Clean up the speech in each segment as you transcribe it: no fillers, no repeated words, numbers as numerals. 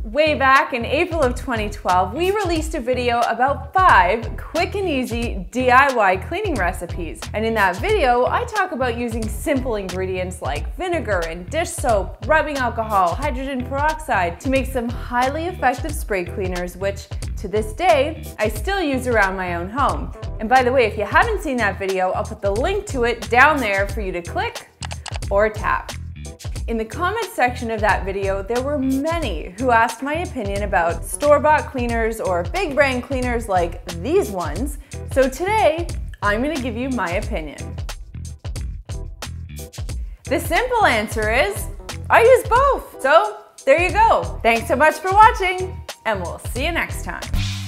Way back in April of 2012, we released a video about 5 quick and easy DIY cleaning recipes. And in that video, I talk about using simple ingredients like vinegar and dish soap, rubbing alcohol, hydrogen peroxide to make some highly effective spray cleaners, which to this day, I still use around my own home. And by the way, if you haven't seen that video, I'll put the link to it down there for you to click or tap. In the comments section of that video, there were many who asked my opinion about store-bought cleaners or big brand cleaners like these ones. So today, I'm going to give you my opinion. The simple answer is, I use both. So there you go. Thanks so much for watching, and we'll see you next time.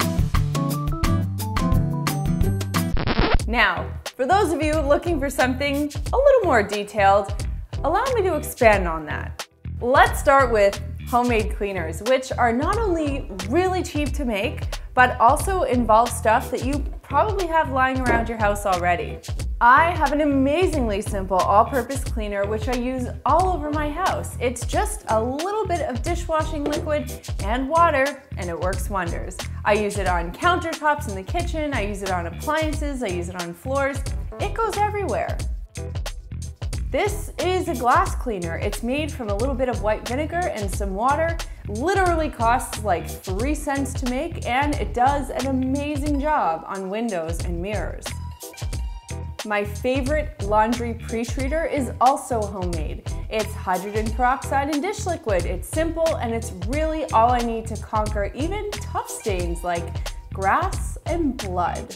Now, for those of you looking for something a little more detailed, allow me to expand on that. Let's start with homemade cleaners, which are not only really cheap to make, but also involve stuff that you probably have lying around your house already. I have an amazingly simple all-purpose cleaner which I use all over my house. It's just a little bit of dishwashing liquid and water, and it works wonders. I use it on countertops in the kitchen, I use it on appliances, I use it on floors. It goes everywhere. This is a glass cleaner. It's made from a little bit of white vinegar and some water. Literally costs like 3 cents to make, and it does an amazing job on windows and mirrors. My favorite laundry pre-treater is also homemade. It's hydrogen peroxide and dish liquid. It's simple, and it's really all I need to conquer even tough stains like grass and blood.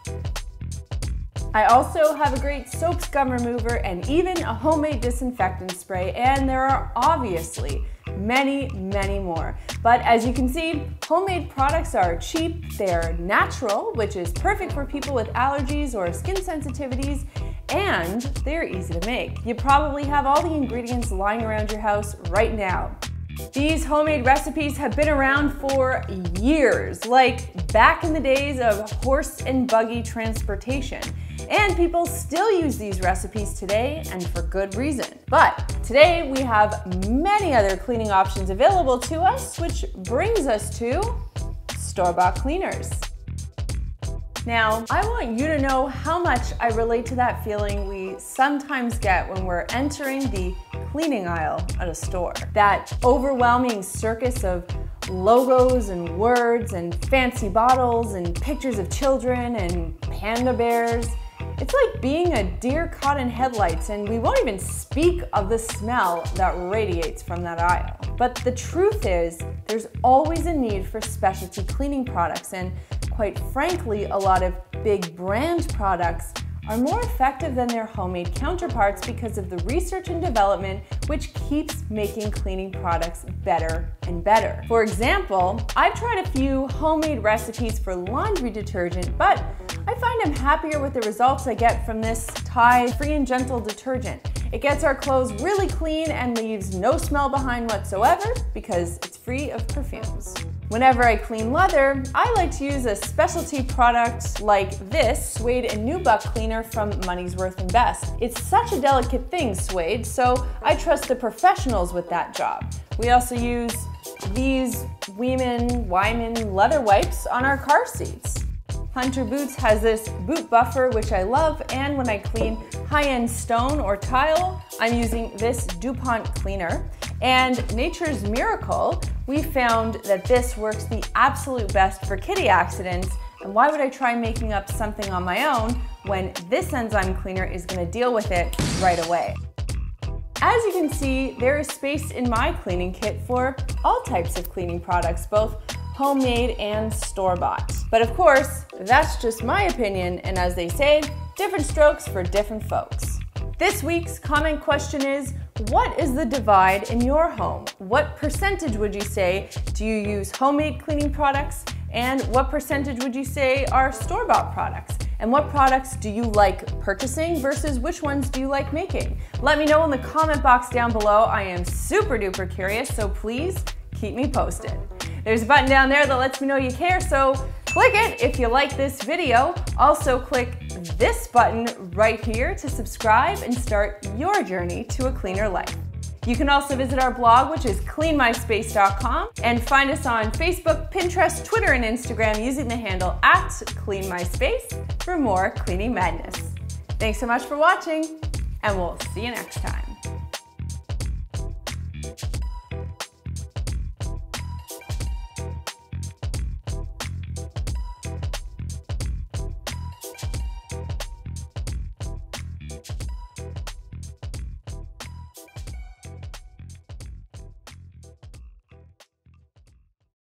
I also have a great soap scum remover and even a homemade disinfectant spray, and there are obviously many, many more. But as you can see, homemade products are cheap, they're natural, which is perfect for people with allergies or skin sensitivities, and they're easy to make. You probably have all the ingredients lying around your house right now. These homemade recipes have been around for years, like back in the days of horse and buggy transportation. And people still use these recipes today, and for good reason. But today we have many other cleaning options available to us, which brings us to store-bought cleaners. Now, I want you to know how much I relate to that feeling we sometimes get when we're entering the cleaning aisle at a store. That overwhelming circus of logos and words and fancy bottles and pictures of children and panda bears. It's like being a deer caught in headlights, and we won't even speak of the smell that radiates from that aisle. But the truth is, there's always a need for specialty cleaning products, and quite frankly, a lot of big brand products are more effective than their homemade counterparts because of the research and development which keeps making cleaning products better and better. For example, I've tried a few homemade recipes for laundry detergent, but I find I'm happier with the results I get from this Tide Free and Gentle detergent. It gets our clothes really clean and leaves no smell behind whatsoever because it's free of perfumes. Whenever I clean leather, I like to use a specialty product like this Suede and Nubuck cleaner from Money's Worth and Best. It's such a delicate thing, suede, so I trust the professionals with that job. We also use these Wyman leather wipes on our car seats. Hunter Boots has this boot buffer, which I love, and when I clean high-end stone or tile, I'm using this DuPont cleaner. And Nature's Miracle, we found that this works the absolute best for kitty accidents, and why would I try making up something on my own when this enzyme cleaner is going to deal with it right away? As you can see, there is space in my cleaning kit for all types of cleaning products, both homemade and store-bought. But of course, that's just my opinion, and as they say, different strokes for different folks. This week's comment question is, what is the divide in your home? What percentage would you say do you use homemade cleaning products, and what percentage would you say are store-bought products? And what products do you like purchasing versus which ones do you like making? Let me know in the comment box down below. I am super duper curious, so please keep me posted. There's a button down there that lets me know you care, so click it if you like this video. Also click this button right here to subscribe and start your journey to a cleaner life. You can also visit our blog, which is cleanmyspace.com, and find us on Facebook, Pinterest, Twitter, and Instagram using the handle @cleanmyspace for more cleaning madness. Thanks so much for watching, and we'll see you next time.